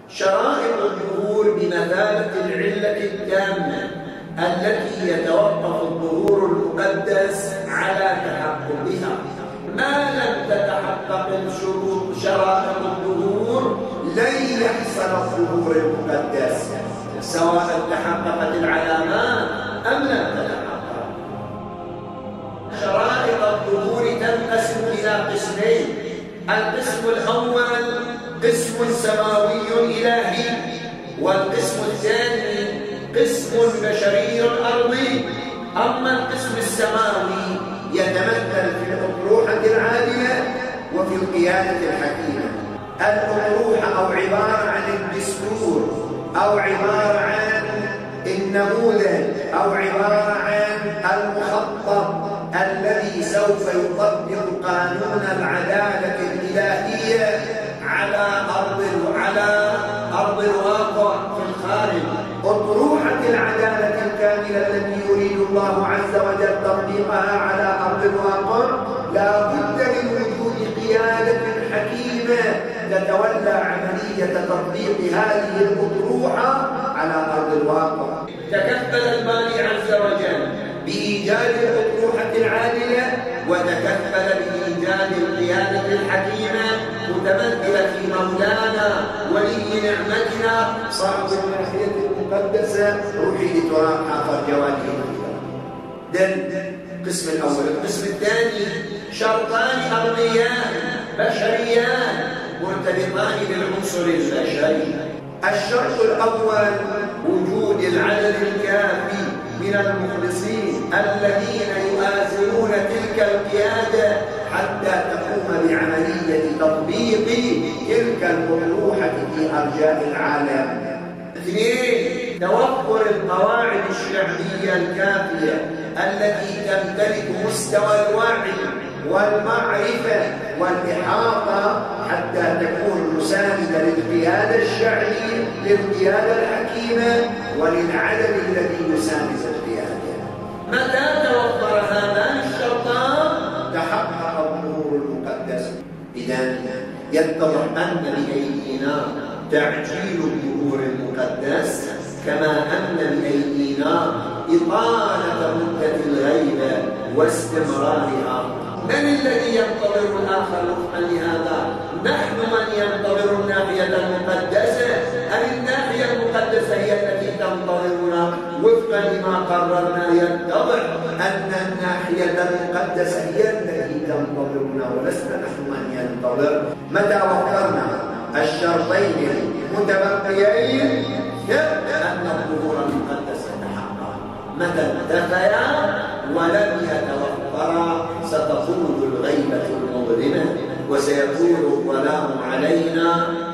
شرائط الظهور بمثابة العلة التامة التي يتوقف الظهور المقدس على تحققها. ما لم تتحقق الشروط شرائط الظهور لن يحصل الظهور المقدس، سواء تحققت العلامات أم لم تتحقق. شرائط الظهور تنقسم إلى قسمين: القسم الأول قسم سماوي إلهي، والقسم الثاني قسم بشري أرضي. أما القسم السماوي يتمثل في الأطروحة العادلة وفي القيادة الحكيمة. الأطروحة أو عبارة عن الدستور، أو عبارة عن النموذج، أو عبارة عن المخطط الذي سوف يطبق قانون العدالة الإلهية على أرض الواقع في الخارج. أطروحة العدالة الكاملة التي يريد الله عز وجل تطبيقها على أرض الواقع لا بد من وجود قيادة حكيمة تتولى عملية تطبيق هذه الأطروحة على أرض الواقع. تكفل الباري عز وجل بإيجاد الأطروحة العادلة، وتكفل بإيجاد القيادة الحكيمة متمثلة في مولانا ولي نعمتنا صاحب الناحية المقدسة روحي تراب حافظ جوانب. القسم الأول. القسم الثاني شرطان أرضيان بشريان مرتبطان بالعنصر البشري. الشرط الأول وجود العدد الكافي من المخلصين الذين يؤازرون تلك القيادة حتى تقوم بعملية تطبيق تلك الأطروحة في أرجاء العالم. اثنين، توفر القواعد الشعبية الكافية التي تمتلك مستوى الوعي والمعرفة والإحاطة حتى تكون مساندة للقيادة الشعبية، للقيادة الحكيمة، وللعدد الذي يساند القيادة. متى توفر هذان الشرطان تحقق الظهور المقدس. إذن يتضح أن بأيدينا تعجيل الظهور المقدس، كما أن بأيدينا إطالة مدة الغيبة واستمرارها. من الذي ينتظر الآخر وفقا لهذا؟ نحن من ينتظر الناحية المقدسة، أم الناحية المقدسة هي التي تنتظرنا؟ وفقا لما قررنا يتضح أن الناحية المقدسة هي التي تنتظرنا ولسنا نحن من ينتظر. متى وفرنا الشرطين المتبقيين ثبت أن الظهور المقدس تحقق. متى انتفيا ولم يتوفرا ستطول الغيبة المظلمة وسيكون الظلام علينا